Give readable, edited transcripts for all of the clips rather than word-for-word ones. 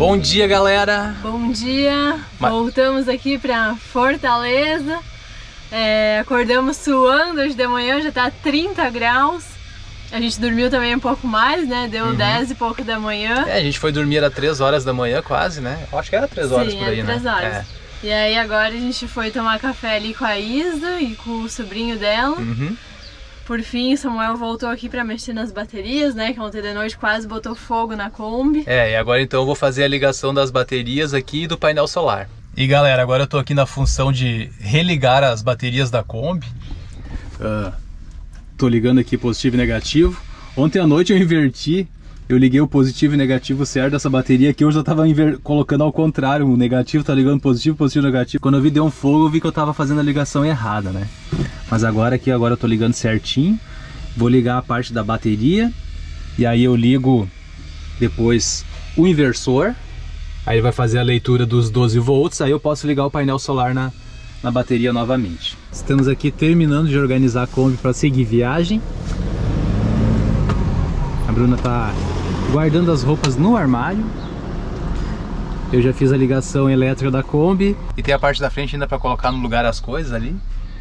Bom dia, galera! Bom dia! Voltamos aqui pra Fortaleza. Acordamos suando hoje de manhã, já tá 30 graus. A gente dormiu também um pouco mais, né? Deu 10 e pouco da manhã. A gente foi dormir às 3 horas da manhã quase, né? Eu acho que era 3 horas por aí, 3 horas. E aí agora a gente foi tomar café ali com a Isa e com o sobrinho dela. Por fim, Samuel voltou aqui pra mexer nas baterias, né? Que ontem de noite quase botou fogo na Kombi. E agora então eu vou fazer a ligação das baterias aqui e do painel solar. E galera, agora eu tô aqui na função de religar as baterias da Kombi. Tô ligando aqui positivo e negativo. Ontem à noite eu inverti. Eu liguei o positivo e negativo certo dessa bateria aqui. Eu já tava colocando ao contrário. O negativo tá ligando positivo, positivo, negativo. Quando eu vi deu um fogo, eu vi que eu tava fazendo a ligação errada, né? Mas agora aqui, agora eu tô ligando certinho. Vou ligar a parte da bateria. E aí eu ligo depois o inversor. Aí ele vai fazer a leitura dos 12 volts. Aí eu posso ligar o painel solar na bateria novamente. Estamos aqui terminando de organizar a Kombi para seguir viagem. A Bruna tá guardando as roupas no armário. Eu já fiz a ligação elétrica da Kombi. E tem a parte da frente ainda para colocar no lugar as coisas ali.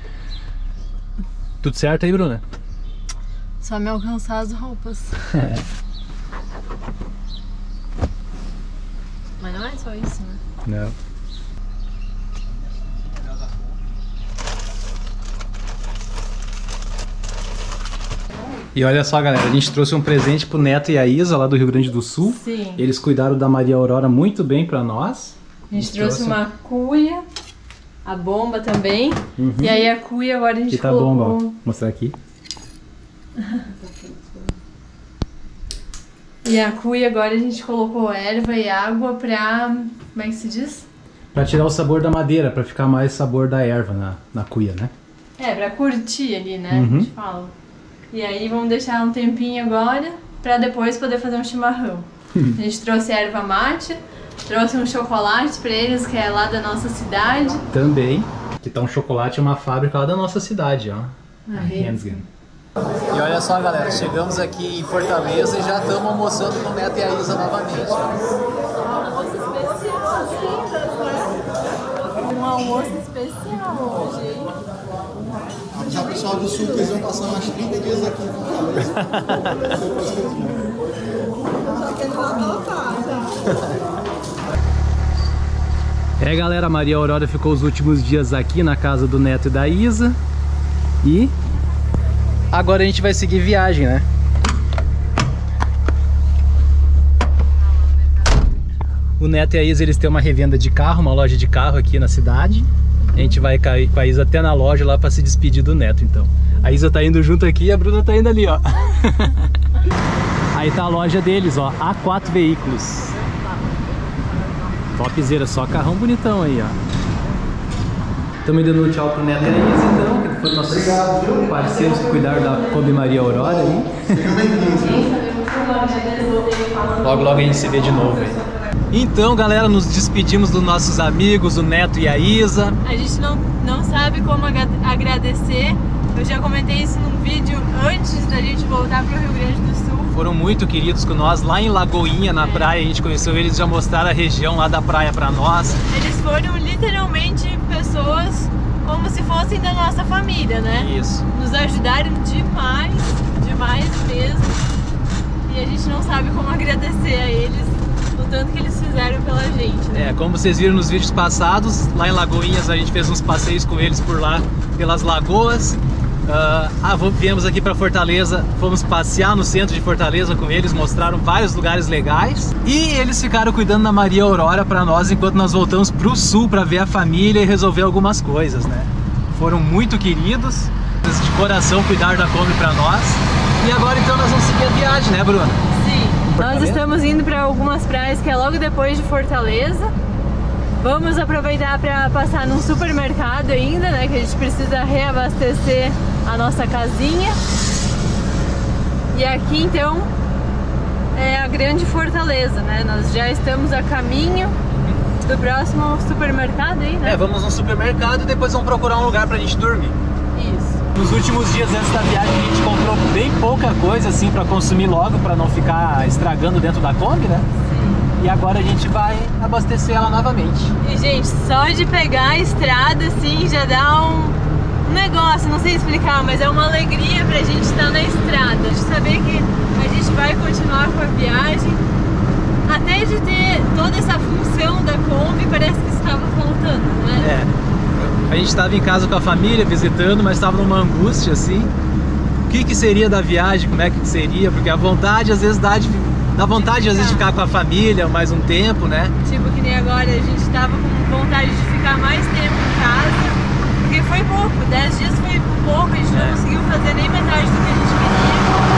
Tudo certo aí, Bruna? Só me alcançar as roupas. Mas não é só isso, né? Não. E olha só, galera, a gente trouxe um presente pro Neto e a Isa lá do Rio Grande do Sul. Sim. Eles cuidaram da Maria Aurora muito bem pra nós. A gente trouxe uma cuia, a bomba também. E aí a cuia agora a gente colocou... Aqui tá a bomba, ó. Vou mostrar aqui. E a cuia agora a gente colocou erva e água pra... Como é que se diz? Pra tirar o sabor da madeira, pra ficar mais sabor da erva na cuia, né? Pra curtir ali, né? A gente fala. E aí vamos deixar um tempinho agora pra depois poder fazer um chimarrão. A gente trouxe erva mate, trouxe um chocolate pra eles que é lá da nossa cidade. Também, que tá um chocolate, uma fábrica lá da nossa cidade, ó. A Hensgen. E olha só, galera, chegamos aqui em Fortaleza e já estamos almoçando com o Neto e a Isa novamente. Almoço especial, né? Um almoço especial hoje, hein? Já o pessoal do Sul, que eles vão passar mais 30 dias aqui em Fortaleza. Galera, a Maria Aurora ficou os últimos dias aqui na casa do Neto e da Isa. E agora a gente vai seguir viagem, né? O Neto e a Isa, eles têm uma revenda de carro, uma loja de carro aqui na cidade. A gente vai cair com a Isa até na loja lá pra se despedir do Neto, então. A Isa tá indo junto aqui e a Bruna tá indo ali, ó. Aí tá a loja deles, ó, A4 Veículos. Topzera, só carrão bonitão aí, ó. Estamos dando um tchau pro Neto e a Isa, então, que foram nossos parceiros que cuidaram da Kombi Maria Aurora aí. Logo, logo a gente se vê de novo aí. Então, galera, nos despedimos dos nossos amigos, o Neto e a Isa. A gente não sabe como agradecer. Eu já comentei isso num vídeo antes da gente voltar para o Rio Grande do Sul. Foram muito queridos com nós, lá em Lagoinha, na praia, a gente conheceu eles, já mostraram a região lá da praia para nós. Eles foram literalmente pessoas como se fossem da nossa família, né? Isso. Nos ajudaram demais, demais mesmo. E a gente não sabe como agradecer a eles. O tanto que eles fizeram pela gente, né? Como vocês viram nos vídeos passados, lá em Lagoinhas a gente fez uns passeios com eles por lá, pelas lagoas. Viemos aqui para Fortaleza, fomos passear no centro de Fortaleza com eles, mostraram vários lugares legais. E eles ficaram cuidando da Maria Aurora para nós enquanto nós voltamos pro sul para ver a família e resolver algumas coisas, né? Foram muito queridos, de coração cuidaram da Kombi para nós. E agora então nós vamos seguir a viagem, né, Bruna? Nós estamos indo para algumas praias que é logo depois de Fortaleza. Vamos aproveitar para passar num supermercado ainda, né? Que a gente precisa reabastecer a nossa casinha. E aqui então é a grande Fortaleza, né? Nós já estamos a caminho do próximo supermercado aí, né? Vamos no supermercado e depois vamos procurar um lugar pra gente dormir. Isso. Nos últimos dias antes da viagem a gente comprou bem pouca coisa assim pra consumir logo, pra não ficar estragando dentro da Kombi, né? Sim. E agora a gente vai abastecer ela novamente. E gente, só de pegar a estrada assim já dá um negócio, não sei explicar, mas é uma alegria pra gente estar na estrada, de saber que a gente vai continuar com a viagem, até de ter toda essa função da Kombi, parece que estava faltando, né? A gente estava em casa com a família, visitando, mas estava numa angústia assim. O que seria da viagem, como é que seria, porque a vontade às vezes dá vontade às vezes de ficar com a família mais um tempo, né? Tipo que nem agora, a gente tava com vontade de ficar mais tempo em casa, porque foi pouco, 10 dias foi pouco, a gente não conseguiu fazer nem metade do que a gente queria.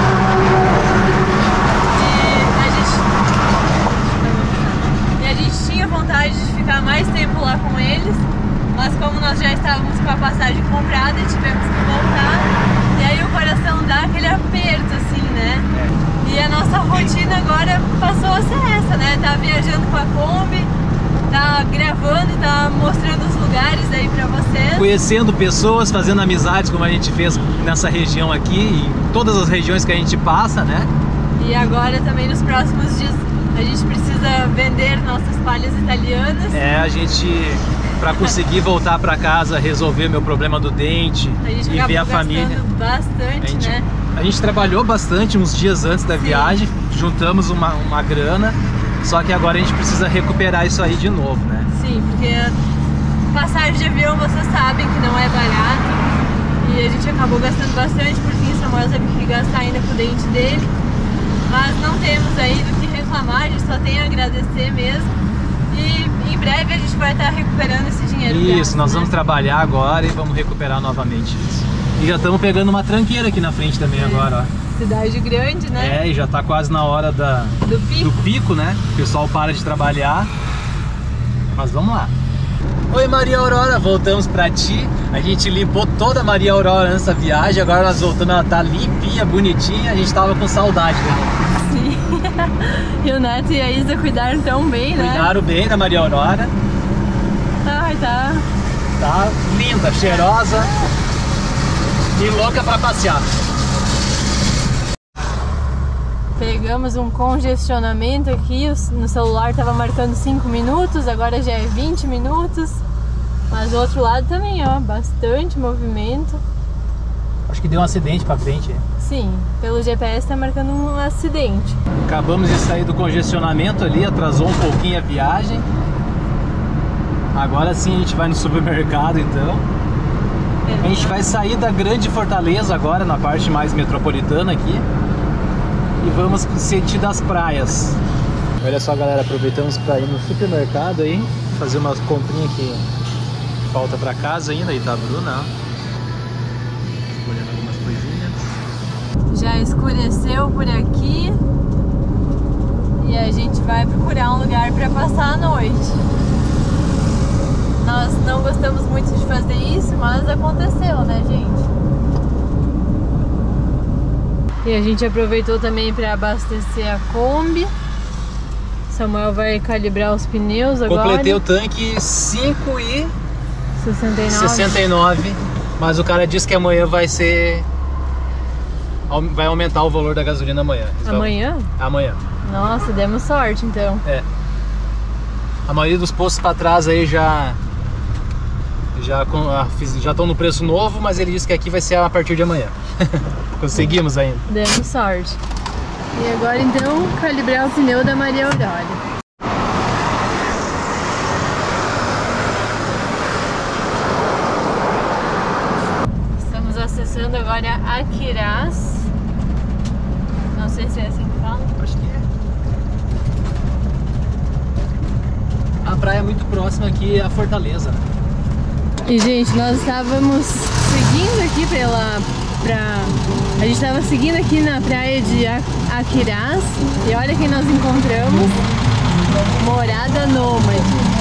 E a gente tinha vontade de ficar mais tempo lá com eles, mas como nós já estávamos com a passagem comprada, tivemos que voltar, e aí o coração dá aquele aperto assim, né? E a nossa rotina agora passou a ser essa, né? Tá viajando com a Kombi, tá gravando e tá mostrando os lugares aí pra vocês. Conhecendo pessoas, fazendo amizades como a gente fez nessa região aqui, em todas as regiões que a gente passa, né? E agora também nos próximos dias a gente precisa vender nossas palhas italianas. A gente, pra conseguir voltar pra casa, resolver meu problema do dente e ver a família. Bastante, né? A gente trabalhou bastante uns dias antes da viagem, juntamos uma grana, só que agora a gente precisa recuperar isso aí de novo, né? Sim, porque passagem de avião vocês sabem que não é barato e a gente acabou gastando bastante, por fim Samuel teve que gastar ainda com o dente dele, mas não temos aí do que reclamar, a gente só tem a agradecer mesmo e em breve a gente vai estar recuperando esse dinheiro. Isso, nós vamos trabalhar agora e vamos recuperar novamente isso. E já estamos pegando uma tranqueira aqui na frente também agora, ó. Cidade grande, né? E já tá quase na hora do pico, né? O pessoal para de trabalhar. Mas vamos lá. Oi Maria Aurora, voltamos pra ti. A gente limpou toda a Maria Aurora nessa viagem. Agora nós voltamos, ela tá limpinha, bonitinha. A gente tava com saudade dela. Sim. E o Neto e a Isa cuidaram tão bem, né? Cuidaram bem da Maria Aurora. Ai, tá linda, cheirosa e louca pra passear. Pegamos um congestionamento aqui, no celular tava marcando 5 minutos, agora já é 20 minutos. Mas do outro lado também, ó, bastante movimento. Acho que deu um acidente pra frente. Sim, pelo GPS tá marcando um acidente. Acabamos de sair do congestionamento ali, atrasou um pouquinho a viagem. Agora sim a gente vai no supermercado então. A gente vai sair da grande Fortaleza agora, na parte mais metropolitana aqui. E vamos sentir das praias. Olha só galera, aproveitamos para ir no supermercado aí, fazer umas comprinhas que falta para casa ainda, e tá a Bruna, ó. Olhando algumas coisinhas. Já escureceu por aqui e a gente vai procurar um lugar para passar a noite. Nós não gostamos muito de fazer isso, mas aconteceu, né, gente? E a gente aproveitou também para abastecer a Kombi. Samuel vai calibrar os pneus agora. Completei o tanque 5,69, mas o cara disse que amanhã vai aumentar o valor da gasolina amanhã. Amanhã? Amanhã. Nossa, demos sorte então. A maioria dos postos para trás aí já estão no preço novo, mas ele disse que aqui vai ser a partir de amanhã. Conseguimos ainda. Demos sorte. E agora então, calibrar o pneu da Maria Aurora. Estamos acessando agora Aquirás. Não sei se é assim que fala. Acho que é. A praia é muito próxima aqui à Fortaleza. E gente, nós estávamos seguindo aqui a gente estava seguindo aqui na praia de Aquirás e olha quem nós encontramos, Morada Nômade.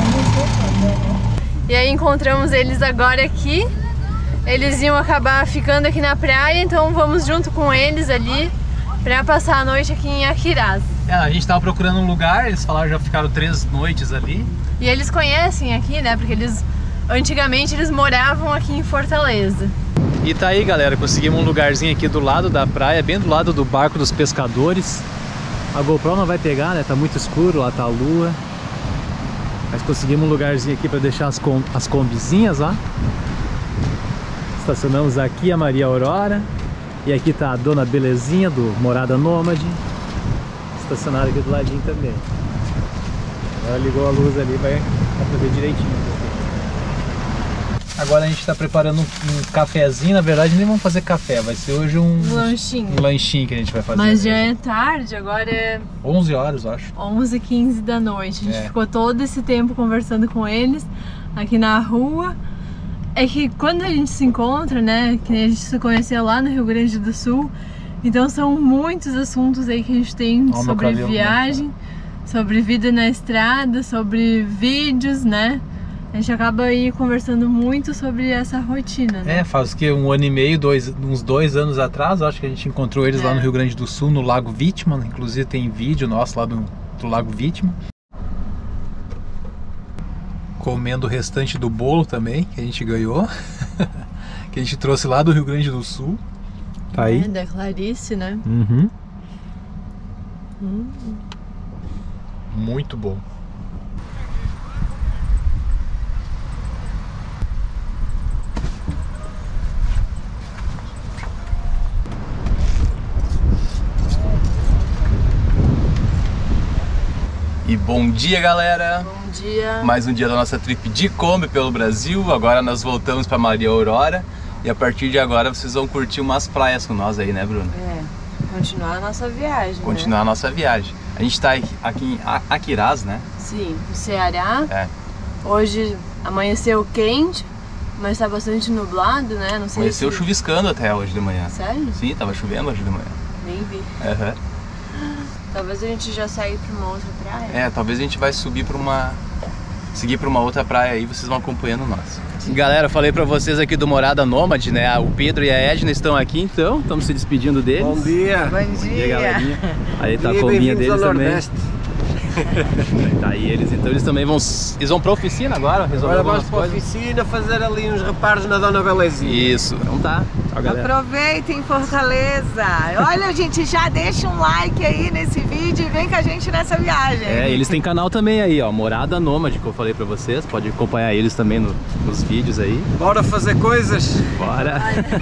E aí encontramos eles agora aqui, eles iam acabar ficando aqui na praia, então vamos junto com eles ali para passar a noite aqui em Aquirás. A gente estava procurando um lugar, eles falaram que já ficaram 3 noites ali. E eles conhecem aqui, né, porque antigamente eles moravam aqui em Fortaleza. E tá aí galera, conseguimos um lugarzinho aqui do lado da praia, bem do lado do barco dos pescadores. A GoPro não vai pegar, né? Tá muito escuro, lá tá a lua. Mas conseguimos um lugarzinho aqui para deixar as combizinhas, ó. Estacionamos aqui a Maria Aurora. E aqui tá a Dona Belezinha do Morada Nômade. Estacionada aqui do ladinho também. Agora ligou a luz ali, vai pra ver direitinho. Agora a gente tá preparando um cafezinho. Na verdade nem vamos fazer café, vai ser hoje um lanchinho que a gente vai fazer. Mas já é tarde, agora é 11 horas, eu acho. 11h15 da noite. A gente ficou todo esse tempo conversando com eles aqui na rua. É que quando a gente se encontra, né, que a gente se conheceu lá no Rio Grande do Sul, então são muitos assuntos aí que a gente tem sobre viagem, sobre vida na estrada, sobre vídeos, né? A gente acaba aí conversando muito sobre essa rotina, né? Faz que um ano e meio, uns 2 anos atrás, acho que a gente encontrou eles lá no Rio Grande do Sul, no Lago Vítima. Inclusive tem vídeo nosso lá do Lago Vítima. Comendo o restante do bolo também, que a gente ganhou. Que a gente trouxe lá do Rio Grande do Sul. Tá aí. Da Clarice, né? Uhum. Muito bom. E bom dia, galera! Bom dia! Mais um dia da nossa trip de Kombi pelo Brasil. Agora nós voltamos para Maria Aurora. E a partir de agora vocês vão curtir umas praias com nós aí, né, Bruno? Continuar a nossa viagem. Continuar a nossa viagem. A gente tá aqui em Aquirás, né? Sim, no Ceará. Hoje amanheceu quente, mas tá bastante nublado, né? Não sei. Amanheceu chuviscando até hoje de manhã. Sério? Sim, tava chovendo hoje de manhã. Nem vi. Talvez a gente já saia pra uma outra praia. Talvez a gente vai seguir pra uma outra praia aí, vocês vão acompanhando nós. Galera, falei pra vocês aqui do Morada Nômade, né? O Pedro e a Edna estão aqui, então estamos se despedindo deles. Bom dia! Bom dia, galerinha. Aí tá a combinha deles também. Tá aí eles, então eles também vão pra oficina agora, resolver agora algumas vamos pra oficina fazer ali uns reparos na Dona Belezinha. Isso, então tá. Tchau, galera. Aproveitem Fortaleza. Olha, gente, já deixa um like aí nesse vídeo e vem com a gente nessa viagem. Eles têm canal também aí, ó, Morada Nômade, que eu falei pra vocês. Pode acompanhar eles também nos vídeos aí. Bora fazer coisas? Bora!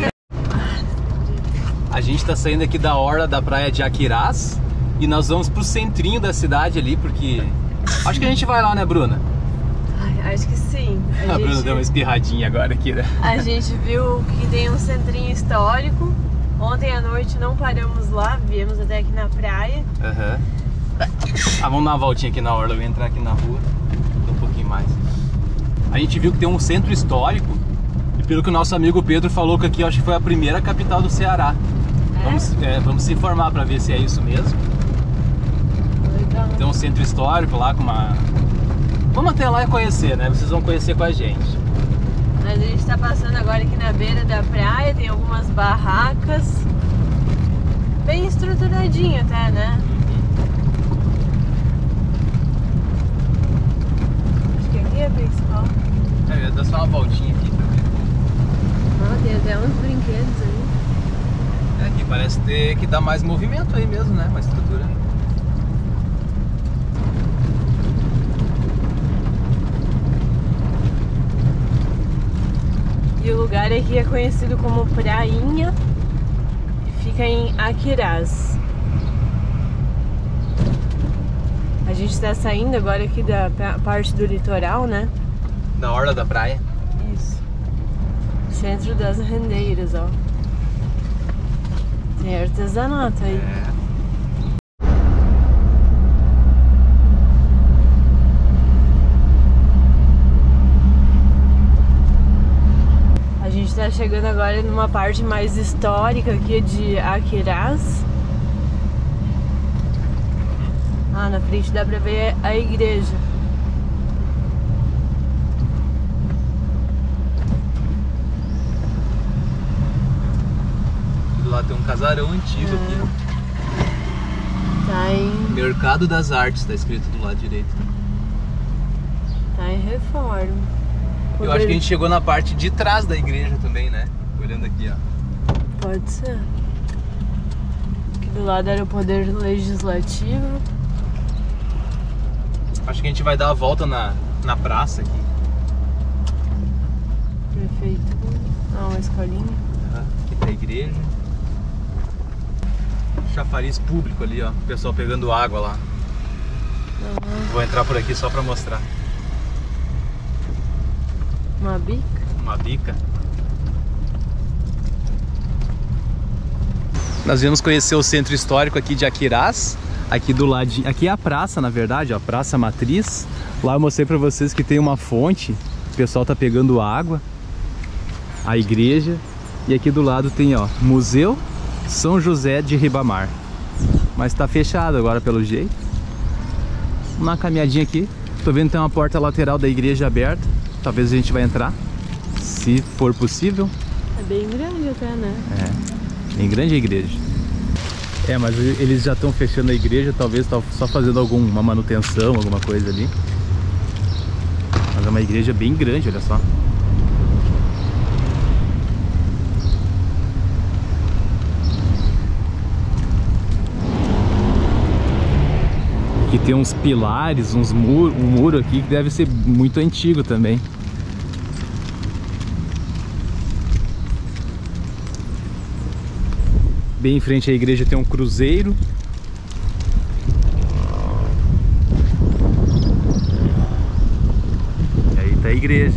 A gente tá saindo aqui da orla da praia de Aquirás. E nós vamos pro centrinho da cidade ali, porque... Acho que a gente vai lá, né, Bruna? Acho que sim. A Bruna deu uma espirradinha agora aqui, né? A gente viu que tem um centrinho histórico. Ontem à noite não paramos lá, viemos até aqui na praia. Vamos dar uma voltinha aqui na orla, eu vou entrar aqui na rua um pouquinho mais. A gente viu que tem um centro histórico. E pelo que o nosso amigo Pedro falou, que aqui acho que foi a primeira capital do Ceará. Vamos se informar pra ver se é isso mesmo. Tem um centro histórico lá com uma... Vamos até lá e conhecer, né? Vocês vão conhecer com a gente. Mas a gente tá passando agora aqui na beira da praia, tem algumas barracas. Bem estruturadinho até, né? Acho que aqui é a principal. Eu ia dar só uma voltinha aqui pra ver. Tem até uns brinquedos ali. Aqui parece ter que dar mais movimento aí mesmo, né? Mais estrutura. E o lugar aqui é conhecido como Prainha e fica em Aquirás. A gente está saindo agora aqui da parte do litoral, né? Na orla da praia. Isso. Centro das Rendeiras, ó. Tem artesanato aí. A gente tá chegando agora numa parte mais histórica aqui de Aquirás. Na frente dá pra ver a igreja. Lá tem um casarão antigo aqui. Tá em... Mercado das Artes, tá escrito do lado direito. Tá em reforma. Eu acho que a gente chegou na parte de trás da igreja também, né? Olhando aqui, ó. Pode ser. Que Do lado era o Poder Legislativo. Acho que a gente vai dar a volta na praça aqui. Prefeitura. Ah, uma escolinha. Aqui tá a igreja. Chafariz público ali, ó. O pessoal pegando água lá. Vou entrar por aqui só pra mostrar. Uma bica. Uma bica. Nós viemos conhecer o centro histórico aqui de Aquirás. Aqui do ladinho, aqui é a praça, na verdade, ó, a Praça Matriz. Lá eu mostrei pra vocês que tem uma fonte. O pessoal tá pegando água. A igreja. E aqui do lado tem, ó, Museu São José de Ribamar. Mas tá fechado agora pelo jeito. Vamos dar uma caminhadinha aqui. Tô vendo que tem uma porta lateral da igreja aberta. Talvez a gente vai entrar, se for possível. É bem grande até, né? É, bem grande a igreja. É, mas eles já estão fechando a igreja. Talvez tá só fazendo alguma manutenção, alguma coisa ali. Mas é uma igreja bem grande, olha só. Aqui tem uns pilares, um muro aqui que deve ser muito antigo também. Bem em frente à igreja tem um cruzeiro. E aí tá a igreja.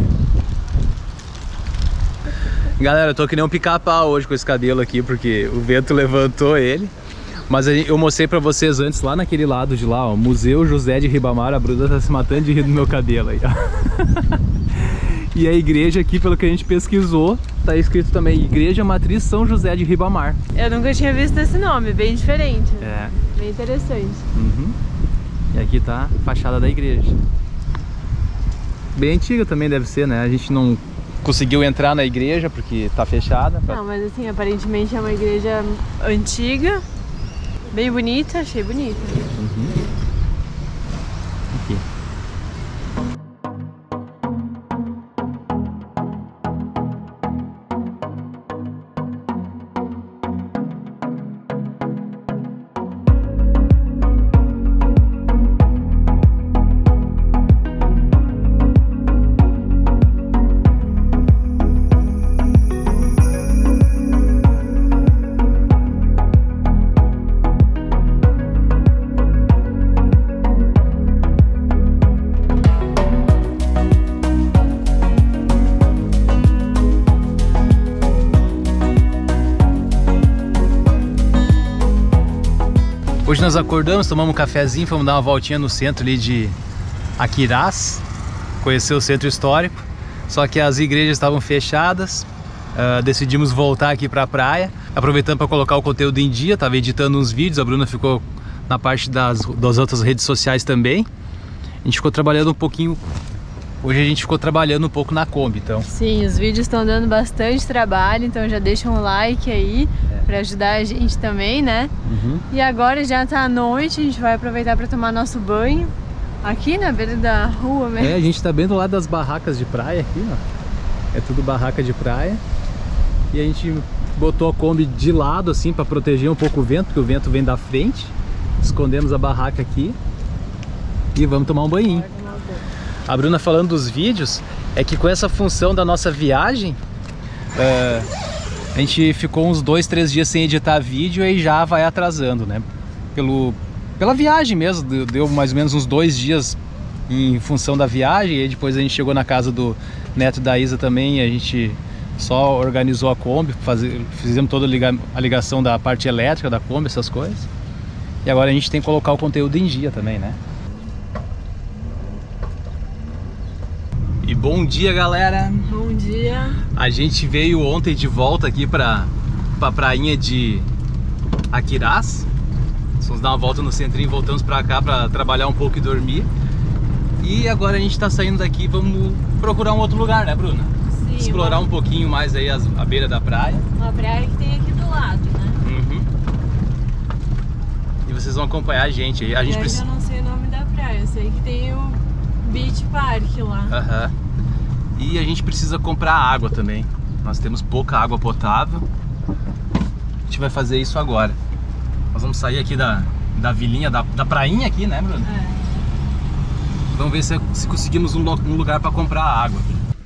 Galera, eu tô que nem um pica-pau hoje com esse cabelo aqui, porque o vento levantou ele. Mas eu mostrei pra vocês antes, lá naquele lado de lá, ó, Museu José de Ribamar. A Bruna tá se matando de rir do meu cabelo aí, ó. E a igreja aqui, pelo que a gente pesquisou, tá escrito também Igreja Matriz São José de Ribamar. Eu nunca tinha visto esse nome, bem diferente. É. Bem interessante. Uhum. E aqui tá a fachada da igreja. Bem antiga também deve ser, né? A gente não conseguiu entrar na igreja porque tá fechada. Não, mas assim, aparentemente é uma igreja antiga. Bem bonita, achei bonita. Uhum. Aqui. Hoje nós acordamos, tomamos um cafezinho, fomos dar uma voltinha no centro ali de Aquirás, conhecer o centro histórico. Só que as igrejas estavam fechadas, decidimos voltar aqui para a praia, aproveitando para colocar o conteúdo em dia. Estava editando uns vídeos, a Bruna ficou na parte das outras redes sociais também. A gente ficou trabalhando um pouquinho, hoje a gente ficou trabalhando um pouco na Kombi, então. Sim, os vídeos estão dando bastante trabalho, então já deixa um like aí para ajudar a gente também, né? Uhum. E agora já tá à noite, a gente vai aproveitar para tomar nosso banho aqui na beira da rua mesmo. É, a gente tá bem do lado das barracas de praia aqui, ó. É tudo barraca de praia. E a gente botou a Kombi de lado assim para proteger um pouco o vento, porque o vento vem da frente. Escondemos a barraca aqui e vamos tomar um banhinho. A Bruna falando dos vídeos, é que com essa função da nossa viagem, a gente ficou uns 2-3 dias sem editar vídeo e já vai atrasando, né? Pela viagem mesmo, deu mais ou menos uns 2 dias em função da viagem. E aí depois a gente chegou na casa do neto da Isa também, e a gente só organizou a Kombi, fizemos toda a ligação da parte elétrica da Kombi, essas coisas. E agora a gente tem que colocar o conteúdo em dia também, né? E bom dia, galera! Bom dia! A gente veio ontem de volta aqui pra prainha de Aquirás. Vamos dar uma volta no centrinho, voltamos pra cá pra trabalhar um pouco e dormir. E agora a gente tá saindo daqui, vamos procurar um outro lugar, né, Bruna? Sim, explorar um pouquinho mais aí a beira da praia. Uma praia que tem aqui do lado, né? Uhum. E vocês vão acompanhar a gente aí. Eu já não sei o nome da praia, eu sei que tem o Beach Park lá. Aham. E a gente precisa comprar água também. Nós temos pouca água potável. A gente vai fazer isso agora. Nós vamos sair aqui da vilinha, da prainha aqui, né, Bruno? É. Vamos ver se conseguimos um lugar para comprar água.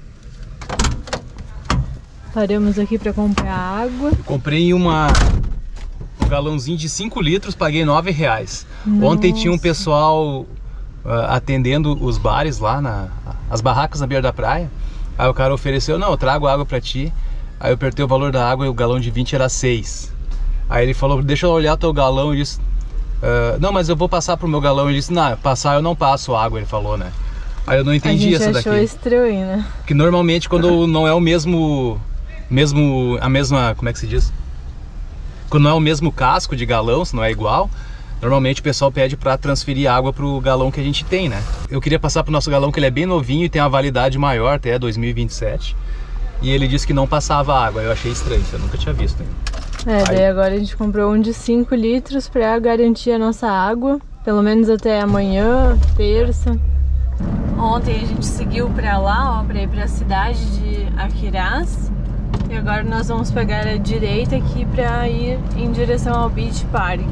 Paramos aqui para comprar água. Comprei um galãozinho de 5 litros, paguei R$9. Nossa. Ontem tinha um pessoal atendendo os bares lá, as barracas na beira da praia. Aí o cara ofereceu, não, eu trago água pra ti. Aí eu apertei o valor da água e o galão de 20 era 6. Aí ele falou, deixa eu olhar teu galão. Eu disse, não, mas eu vou passar pro meu galão. Ele disse, não, passar eu não passo água, ele falou, né? Aí eu não entendi essa daqui. A gente achou estranho, né? Que normalmente quando não é o mesma, como é que se diz? Quando não é o mesmo casco de galão, se não é igual, normalmente o pessoal pede para transferir água pro galão que a gente tem, né? Eu queria passar pro nosso galão, que ele é bem novinho e tem uma validade maior, até 2027. E ele disse que não passava água. Eu achei estranho, eu nunca tinha visto ainda. Daí agora a gente comprou um de 5 litros para garantir a nossa água, pelo menos até amanhã, terça. Ontem a gente seguiu para lá, ó, para ir para a cidade de Aquiraz. E agora nós vamos pegar a direita aqui para ir em direção ao Beach Park.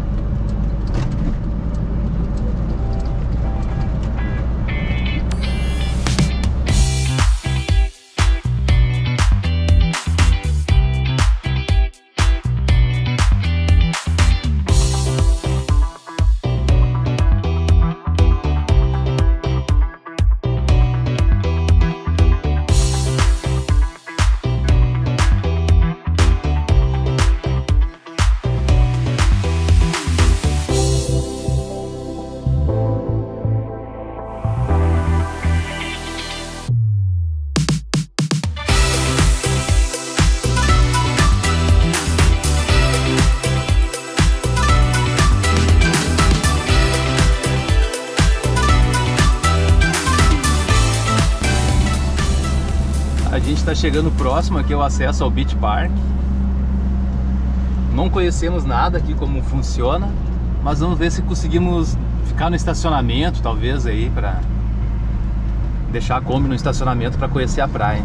A gente está chegando próximo aqui ao acesso ao Beach Park. Não conhecemos nada aqui como funciona, mas vamos ver se conseguimos ficar no estacionamento, talvez aí, para deixar a Kombi no estacionamento para conhecer a praia.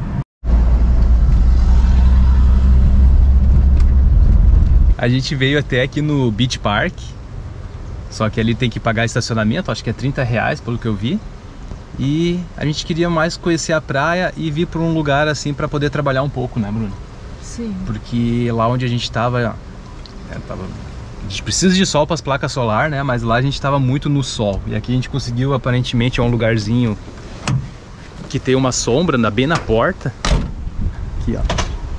A gente veio até aqui no Beach Park, só que ali tem que pagar estacionamento, acho que é R$30 pelo que eu vi. E a gente queria mais conhecer a praia e vir para um lugar assim para poder trabalhar um pouco, né, Bruno? Sim. Porque lá onde a gente estava, a gente precisa de sol para as placas solar, né? Mas lá a gente estava muito no sol. E aqui a gente conseguiu, aparentemente, é um lugarzinho que tem uma sombra bem na porta. Aqui, ó.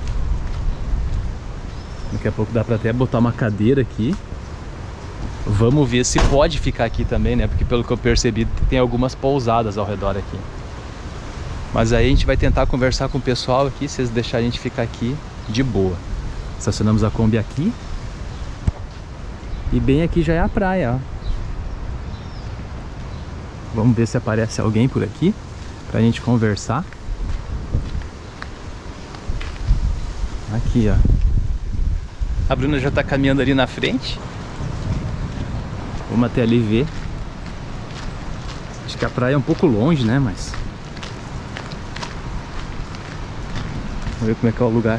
Daqui a pouco dá para até botar uma cadeira aqui. Vamos ver se pode ficar aqui também, né? Porque pelo que eu percebi tem algumas pousadas ao redor aqui. Mas aí a gente vai tentar conversar com o pessoal aqui, se eles deixarem a gente ficar aqui de boa. Estacionamos a Kombi aqui. E bem aqui já é a praia, ó. Vamos ver se aparece alguém por aqui pra gente conversar. Aqui, ó. A Bruna já tá caminhando ali na frente. Vamos até ali ver. Acho que a praia é um pouco longe, né? Mas vamos ver como é que é o lugar.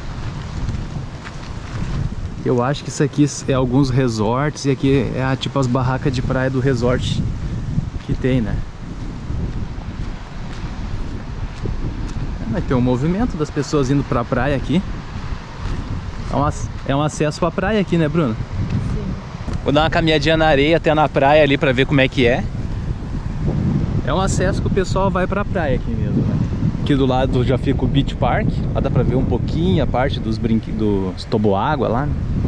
Eu acho que isso aqui é alguns resorts. E aqui é tipo as barracas de praia do resort que tem, né? Vai ter um movimento das pessoas indo pra praia aqui. É um acesso pra praia aqui, né, Bruno? Vou dar uma caminhadinha na areia até na praia ali pra ver como é que é. É um acesso que o pessoal vai pra praia aqui mesmo, né? Aqui do lado já fica o Beach Park. Lá dá pra ver um pouquinho a parte dos toboágua lá.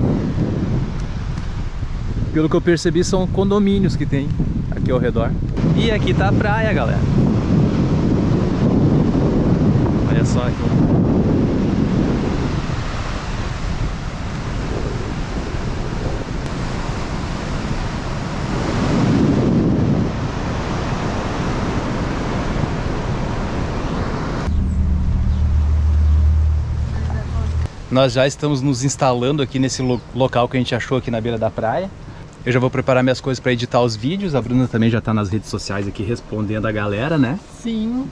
Pelo que eu percebi são condomínios que tem aqui ao redor. E aqui tá a praia, galera. Olha só aqui. Nós já estamos nos instalando aqui nesse local que a gente achou aqui na beira da praia. Eu já vou preparar minhas coisas para editar os vídeos. A Bruna também já está nas redes sociais aqui respondendo a galera, né? Sim.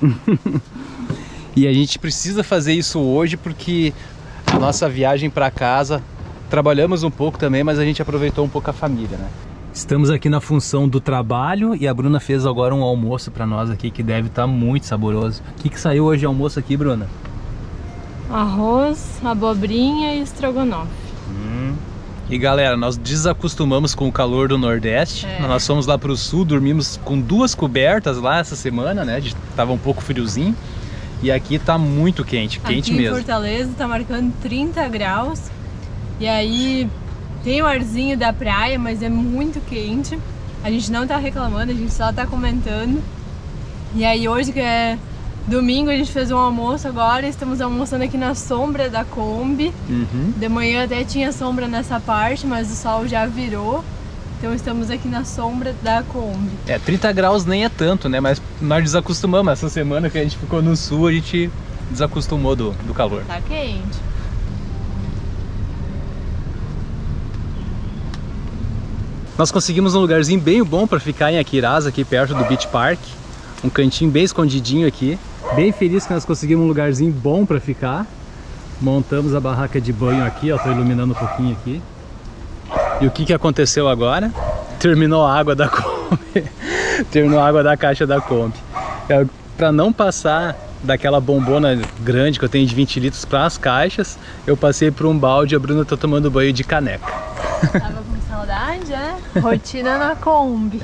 E a gente precisa fazer isso hoje porque a nossa viagem para casa trabalhamos um pouco também, mas a gente aproveitou um pouco a família, né? Estamos aqui na função do trabalho e a Bruna fez agora um almoço pra nós aqui que deve estar muito saboroso. O que saiu hoje de almoço aqui, Bruna? Arroz, abobrinha e estrogonofe. E galera, nós desacostumamos com o calor do Nordeste. Nós fomos lá pro Sul, dormimos com 2 cobertas lá essa semana, né? Tava um pouco friozinho. E aqui tá muito quente, quente aqui mesmo. Em Fortaleza tá marcando 30 graus. E aí tem o arzinho da praia, mas é muito quente. A gente não tá reclamando, a gente só tá comentando. E aí hoje, que é domingo, a gente fez um almoço agora. Estamos almoçando aqui na sombra da Kombi. De manhã até tinha sombra nessa parte, mas o sol já virou. Então estamos aqui na sombra da Kombi. 30 graus nem é tanto, né? Mas nós desacostumamos. Essa semana que a gente ficou no Sul, a gente desacostumou do calor. Tá quente. Nós conseguimos um lugarzinho bem bom para ficar em Aquirás, aqui perto do Beach Park. Um cantinho bem escondidinho aqui. Bem feliz que nós conseguimos um lugarzinho bom para ficar. Montamos a barraca de banho aqui, ó. Tô iluminando um pouquinho aqui. E o que aconteceu agora? Terminou a água da Kombi. Terminou a água da caixa da Kombi. Para não passar daquela bombona grande que eu tenho de 20 litros para as caixas, eu passei por um balde e a Bruna tá tomando banho de caneca. Tava com saudade, né? Rotina na Kombi.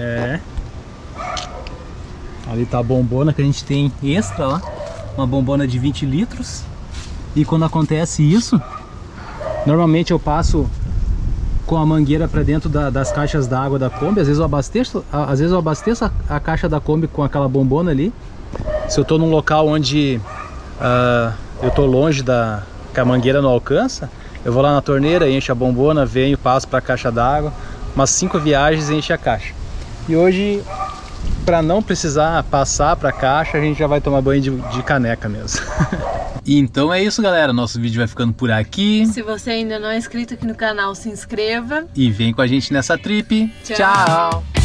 Ali tá a bombona que a gente tem extra, ó. Uma bombona de 20 litros. E quando acontece isso, normalmente eu passo com a mangueira para dentro das caixas d'água da Kombi. Às vezes eu abasteço a caixa da Kombi com aquela bombona ali. Se eu tô num local onde eu tô longe que a mangueira não alcança, eu vou lá na torneira, encho a bombona, venho, passo para a caixa d'água. Umas 5 viagens enche a caixa. E hoje, para não precisar passar para a caixa, a gente já vai tomar banho de caneca mesmo. E então é isso, galera. Nosso vídeo vai ficando por aqui. Se você ainda não é inscrito aqui no canal, se inscreva. E vem com a gente nessa trip. Tchau.